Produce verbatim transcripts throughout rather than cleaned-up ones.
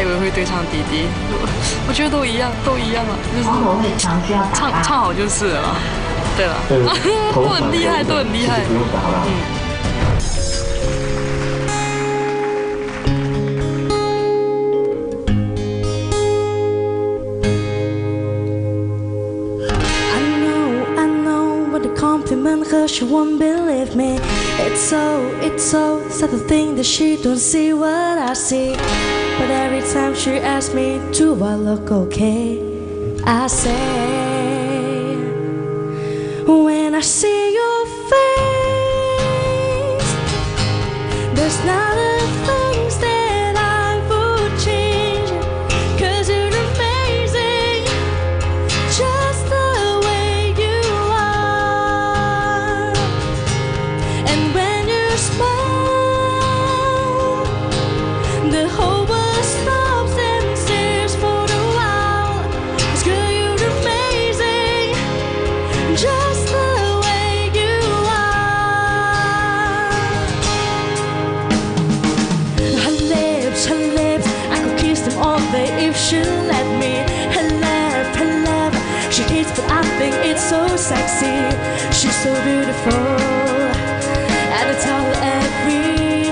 还以为会对唱弟弟，我我觉得都一样，都一样啊，就是唱唱好就是了。对了，都很厉害，都很厉害。嗯。 Compliment her, she won't believe me. It's so, it's so sad to think that she don't see what I see. But every time she asks me, do I look okay? I say, when I see your face, there's not a thing that I would change. 'Cause you're amazing, just the the whole world stops and stares for a while. 'Cause girl, you're amazing, just the way you are. Her lips, her lips, I could kiss them all day if she let me. Her laugh, her laugh, she hates but I think it's so sexy. She's so beautiful, and I tell her every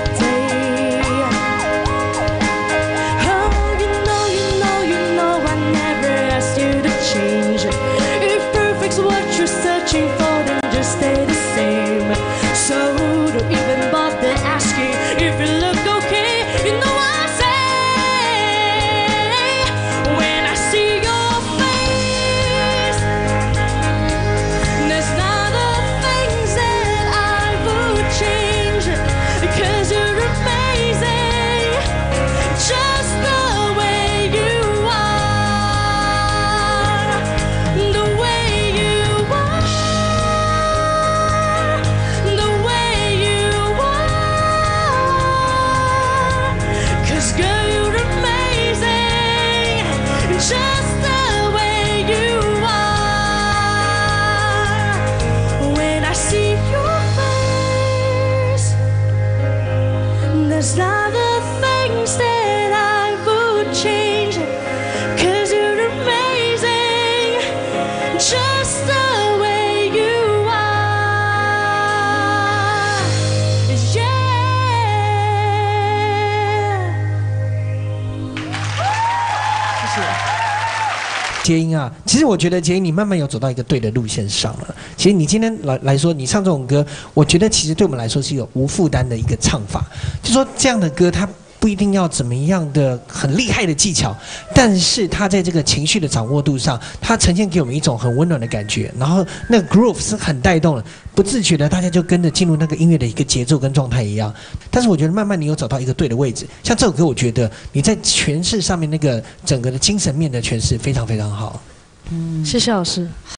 stay the same, so don't even bother asking if you look okay. You know I say, when I see your face, there's not a thing that I would change. 'Cause you're amazing, just the way you are, the way you are. Girl, you're amazing, just the way you are. When I see your face, there's not a thing that I would change. 'Cause you're amazing, just the way you are. Yeah. 结音啊，其实我觉得结音你慢慢有走到一个对的路线上了。其实你今天来来说，你唱这种歌，我觉得其实对我们来说是一个无负担的一个唱法。就说这样的歌，它不一定要怎么样的很厉害的技巧，但是它在这个情绪的掌握度上，它呈现给我们一种很温暖的感觉。然后那个 groove 是很带动的，不自觉的大家就跟着进入那个音乐的一个节奏跟状态一样。但是我觉得慢慢你有找到一个对的位置，像这首歌，我觉得你在诠释上面那个整个的精神面的诠释非常非常好。 嗯，谢谢老师。